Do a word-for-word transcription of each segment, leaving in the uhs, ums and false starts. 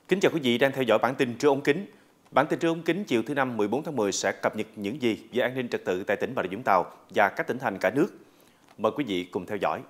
Kính chào quý vị đang theo dõi bản tin Trưa ống kính. Bản tin Trưa ống kính chiều thứ năm mười bốn tháng mười sẽ cập nhật những gì về an ninh trật tự tại tỉnh Bà Rịa Vũng Tàu và các tỉnh thành cả nước. Mời quý vị cùng theo dõi.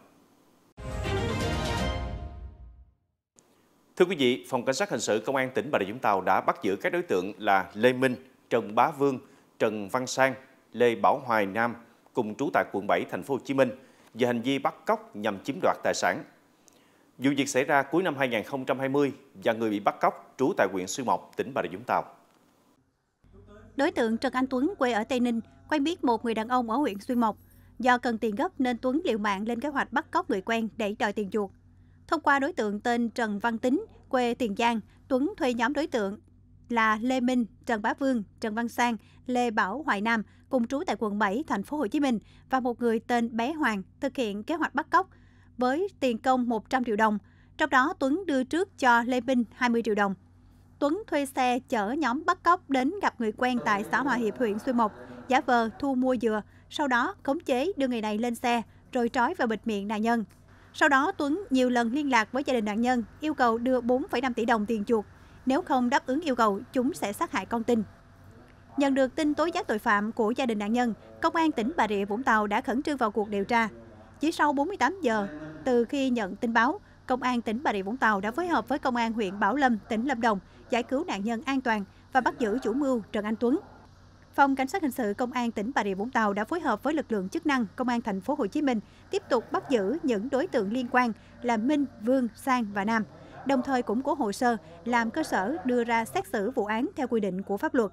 Thưa quý vị, Phòng Cảnh sát Hình sự Công an tỉnh Bà Rịa Vũng Tàu đã bắt giữ các đối tượng là Lê Minh, Trần Bá Vương, Trần Văn Sang, Lê Bảo Hoài Nam cùng trú tại quận bảy, thành phố Hồ Chí Minh về hành vi bắt cóc nhằm chiếm đoạt tài sản. Vụ việc xảy ra cuối năm hai nghìn không trăm hai mươi và người bị bắt cóc trú tại huyện Xuyên Mộc, tỉnh Bà Rịa Vũng Tàu. Đối tượng Trần Anh Tuấn quê ở Tây Ninh quen biết một người đàn ông ở huyện Xuyên Mộc. Do cần tiền gấp nên Tuấn liều mạng lên kế hoạch bắt cóc người quen để đòi tiền chuộc. Thông qua đối tượng tên Trần Văn Tính, quê Tiền Giang, Tuấn thuê nhóm đối tượng là Lê Minh, Trần Bá Vương, Trần Văn Sang, Lê Bảo Hoài Nam cùng trú tại quận bảy, thành phố Hồ Chí Minh và một người tên Bé Hoàng thực hiện kế hoạch bắt cóc với tiền công một trăm triệu đồng. Trong đó Tuấn đưa trước cho Lê Minh hai mươi triệu đồng. Tuấn thuê xe chở nhóm bắt cóc đến gặp người quen tại xã Hòa Hiệp, huyện Xuyên Mộc, giả vờ thu mua dừa, sau đó khống chế đưa người này lên xe rồi trói và bịt miệng nạn nhân. Sau đó Tuấn nhiều lần liên lạc với gia đình nạn nhân, yêu cầu đưa bốn phẩy năm tỷ đồng tiền chuộc. Nếu không đáp ứng yêu cầu, chúng sẽ sát hại con tin. Nhận được tin tố giác tội phạm của gia đình nạn nhân, Công an tỉnh Bà Rịa Vũng Tàu đã khẩn trương vào cuộc điều tra. Chỉ sau bốn mươi tám giờ từ khi nhận tin báo, Công an tỉnh Bà Rịa Vũng Tàu đã phối hợp với Công an huyện Bảo Lâm, tỉnh Lâm Đồng giải cứu nạn nhân an toàn và bắt giữ chủ mưu Trần Anh Tuấn. Phòng Cảnh sát Hình sự Công an tỉnh Bà Rịa Vũng Tàu đã phối hợp với lực lượng chức năng Công an thành phố Hồ Chí Minh tiếp tục bắt giữ những đối tượng liên quan là Minh, Vương, Sang và Nam, đồng thời củng cố hồ sơ làm cơ sở đưa ra xét xử vụ án theo quy định của pháp luật.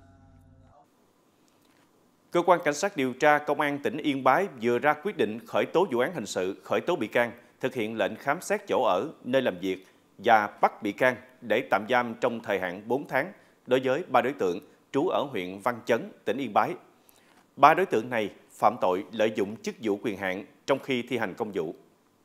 Cơ quan Cảnh sát điều tra Công an tỉnh Yên Bái vừa ra quyết định khởi tố vụ án hình sự, khởi tố bị can, thực hiện lệnh khám xét chỗ ở, nơi làm việc và bắt bị can để tạm giam trong thời hạn bốn tháng đối với ba đối tượng trú ở huyện Văn Chấn, tỉnh Yên Bái. Ba đối tượng này phạm tội lợi dụng chức vụ quyền hạn trong khi thi hành công vụ.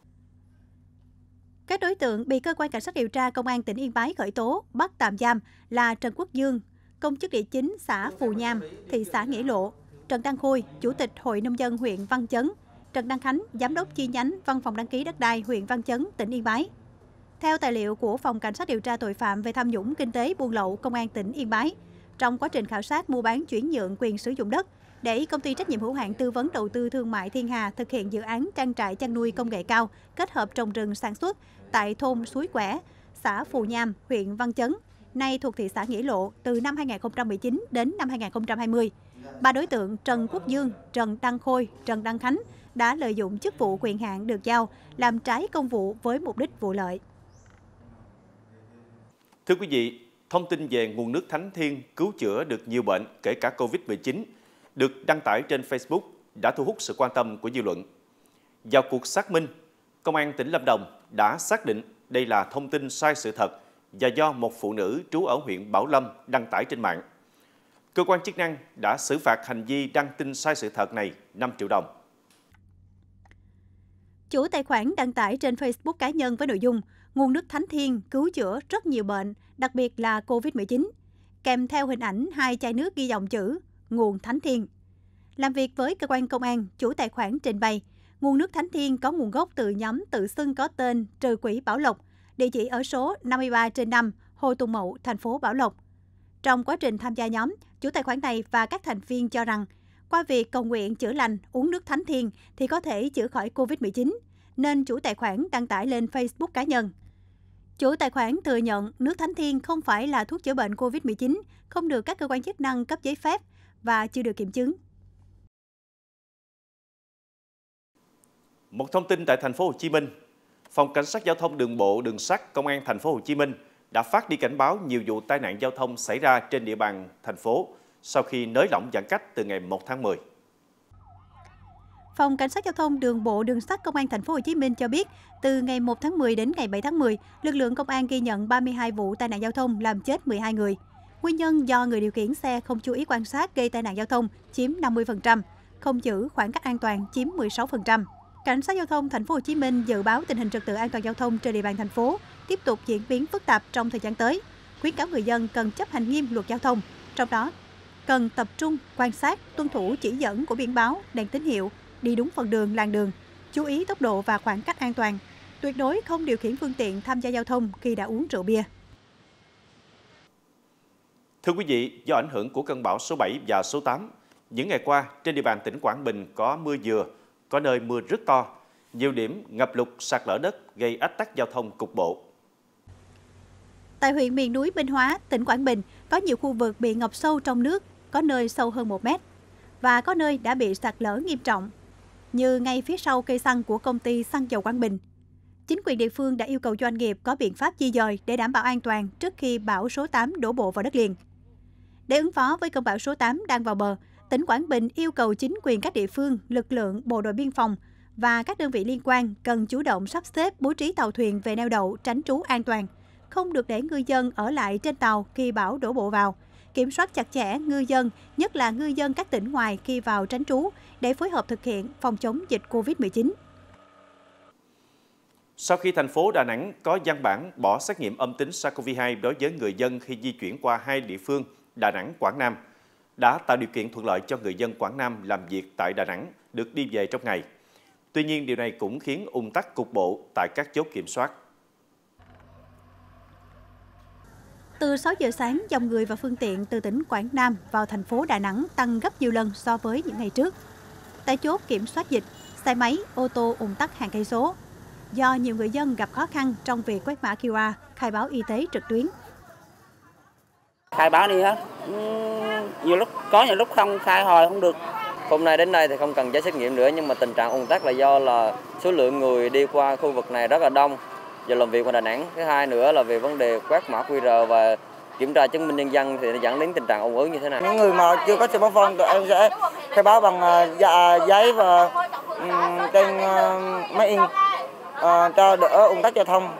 Các đối tượng bị cơ quan Cảnh sát điều tra Công an tỉnh Yên Bái khởi tố, bắt tạm giam là Trần Quốc Dương, công chức địa chính xã Phù Nham, thị xã Nghĩa Lộ, Trần Đăng Khôi, Chủ tịch Hội Nông dân huyện Văn Chấn, Trần Đăng Khánh, Giám đốc chi nhánh Văn phòng đăng ký đất đai huyện Văn Chấn, tỉnh Yên Bái. Theo tài liệu của Phòng Cảnh sát điều tra tội phạm về tham nhũng kinh tế buôn lậu Công an tỉnh Yên Bái, trong quá trình khảo sát mua bán chuyển nhượng quyền sử dụng đất để công ty trách nhiệm hữu hạn tư vấn đầu tư thương mại Thiên Hà thực hiện dự án trang trại chăn nuôi công nghệ cao kết hợp trồng rừng sản xuất tại thôn Suối Quẻ, xã Phù Nham, huyện Văn Chấn, nay thuộc thị xã Nghĩa Lộ từ năm hai nghìn không trăm mười chín đến năm hai nghìn không trăm hai mươi. Ba đối tượng Trần Quốc Dương, Trần Đăng Khôi, Trần Đăng Khánh đã lợi dụng chức vụ quyền hạn được giao làm trái công vụ với mục đích vụ lợi. Thưa quý vị, thông tin về nguồn nước thánh thiêng cứu chữa được nhiều bệnh, kể cả Covid mười chín, được đăng tải trên Facebook đã thu hút sự quan tâm của dư luận. Vào cuộc xác minh, Công an tỉnh Lâm Đồng đã xác định đây là thông tin sai sự thật và do một phụ nữ trú ở huyện Bảo Lâm đăng tải trên mạng. Cơ quan chức năng đã xử phạt hành vi đăng tin sai sự thật này năm triệu đồng. Chủ tài khoản đăng tải trên Facebook cá nhân với nội dung nguồn nước thánh thiêng cứu chữa rất nhiều bệnh, đặc biệt là Covid mười chín, kèm theo hình ảnh hai chai nước ghi dòng chữ nguồn thánh thiêng. Làm việc với cơ quan công an, chủ tài khoản trình bày nguồn nước thánh thiêng có nguồn gốc từ nhóm tự xưng có tên Trừ Quỷ Bảo Lộc, địa chỉ ở số năm mươi ba trên năm Hồ Tùng Mậu, thành phố Bảo Lộc. Trong quá trình tham gia nhóm, chủ tài khoản này và các thành viên cho rằng qua việc cầu nguyện chữa lành, uống nước thánh thiêng thì có thể chữa khỏi Covid mười chín, nên chủ tài khoản đăng tải lên Facebook cá nhân. Chủ tài khoản thừa nhận nước thánh thiêng không phải là thuốc chữa bệnh Covid mười chín, không được các cơ quan chức năng cấp giấy phép và chưa được kiểm chứng. Một thông tin tại thành phố Hồ Chí Minh, Phòng Cảnh sát Giao thông Đường bộ Đường sắt Công an thành phố Hồ Chí Minh đã phát đi cảnh báo nhiều vụ tai nạn giao thông xảy ra trên địa bàn thành phố sau khi nới lỏng giãn cách từ ngày một tháng mười. Phòng Cảnh sát Giao thông Đường bộ Đường sắt Công an thành phố Hồ Chí Minh cho biết, từ ngày một tháng mười đến ngày bảy tháng mười, lực lượng công an ghi nhận ba mươi hai vụ tai nạn giao thông làm chết mười hai người. Nguyên nhân do người điều khiển xe không chú ý quan sát gây tai nạn giao thông chiếm năm mươi phần trăm, không giữ khoảng cách an toàn chiếm mười sáu phần trăm. Cảnh sát Giao thông thành phố Hồ Chí Minh dự báo tình hình trật tự an toàn giao thông trên địa bàn thành phố tiếp tục diễn biến phức tạp trong thời gian tới. Khuyến cáo người dân cần chấp hành nghiêm luật giao thông, trong đó cần tập trung quan sát, tuân thủ chỉ dẫn của biển báo, đèn tín hiệu, đi đúng phần đường, làn đường, chú ý tốc độ và khoảng cách an toàn. Tuyệt đối không điều khiển phương tiện tham gia giao thông khi đã uống rượu bia. Thưa quý vị, do ảnh hưởng của cơn bão số bảy và số tám, những ngày qua trên địa bàn tỉnh Quảng Bình có mưa vừa, có nơi mưa rất to, nhiều điểm ngập lụt, sạt lở đất gây ách tắc giao thông cục bộ. Tại huyện miền núi Minh Hóa, tỉnh Quảng Bình có nhiều khu vực bị ngập sâu trong nước, có nơi sâu hơn một mét và có nơi đã bị sạt lở nghiêm trọng, như ngay phía sau cây xăng của công ty xăng dầu Quảng Bình. Chính quyền địa phương đã yêu cầu doanh nghiệp có biện pháp di dời để đảm bảo an toàn trước khi bão số tám đổ bộ vào đất liền. Để ứng phó với cơn bão số tám đang vào bờ, tỉnh Quảng Bình yêu cầu chính quyền các địa phương, lực lượng bộ đội biên phòng và các đơn vị liên quan cần chủ động sắp xếp bố trí tàu thuyền về neo đậu tránh trú an toàn, không được để ngư dân ở lại trên tàu khi bão đổ bộ vào, kiểm soát chặt chẽ ngư dân, nhất là ngư dân các tỉnh ngoài khi vào tránh trú để phối hợp thực hiện phòng chống dịch Covid mười chín. Sau khi thành phố Đà Nẵng có văn bản bỏ xét nghiệm âm tính SARS-xê o vê hai đối với người dân khi di chuyển qua hai địa phương Đà Nẵng, Quảng Nam, đã tạo điều kiện thuận lợi cho người dân Quảng Nam làm việc tại Đà Nẵng được đi về trong ngày. Tuy nhiên, điều này cũng khiến ùn tắc cục bộ tại các chốt kiểm soát. Từ sáu giờ sáng, dòng người và phương tiện từ tỉnh Quảng Nam vào thành phố Đà Nẵng tăng gấp nhiều lần so với những ngày trước. Tại chốt kiểm soát dịch, xe máy, ô tô ùn tắc hàng cây số, do nhiều người dân gặp khó khăn trong việc quét mã quy rờ, khai báo y tế trực tuyến. Khai báo đi hết, nhiều lúc có nhiều lúc không khai hồi không được. Hôm nay đến đây thì không cần giấy xét nghiệm nữa, nhưng mà tình trạng ùn tắc là do là số lượng người đi qua khu vực này rất là đông giờ làm việc ở Đà Nẵng. Thứ hai nữa là về vấn đề quét mã quy rờ và kiểm tra chứng minh nhân dân thì nó dẫn đến tình trạng ùn ứ như thế này. Những người mà chưa có smartphone tụi em sẽ khai báo bằng uh, giấy và um, trên uh, máy in uh, cho đỡ ùn tắc giao thông.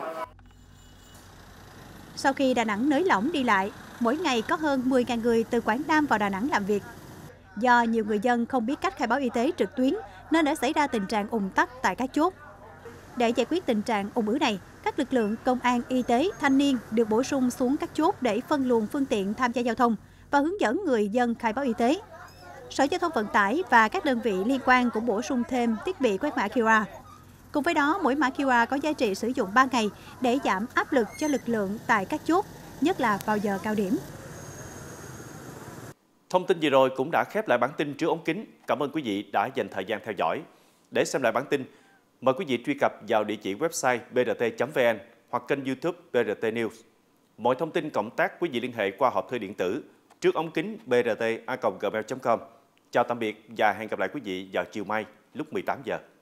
Sau khi Đà Nẵng nới lỏng đi lại, mỗi ngày có hơn mười nghìn người từ Quảng Nam vào Đà Nẵng làm việc. Do nhiều người dân không biết cách khai báo y tế trực tuyến nên đã xảy ra tình trạng ùn tắc tại các chốt. Để giải quyết tình trạng ùn ứ này, các lực lượng công an, y tế, thanh niên được bổ sung xuống các chốt để phân luồng phương tiện tham gia giao thông và hướng dẫn người dân khai báo y tế. Sở Giao thông Vận tải và các đơn vị liên quan cũng bổ sung thêm thiết bị quét mã quy rờ. Cùng với đó, mỗi mã quy rờ có giá trị sử dụng ba ngày để giảm áp lực cho lực lượng tại các chốt, nhất là vào giờ cao điểm. Thông tin vừa rồi cũng đã khép lại bản tin Trước ống kính. Cảm ơn quý vị đã dành thời gian theo dõi. Để xem lại bản tin, mời quý vị truy cập vào địa chỉ website b r t chấm v n hoặc kênh YouTube bê rờ tê News. Mọi thông tin cộng tác quý vị liên hệ qua hộp thư điện tử trước ống kính b r t a còng gmail chấm com. Chào tạm biệt và hẹn gặp lại quý vị vào chiều mai lúc mười tám giờ.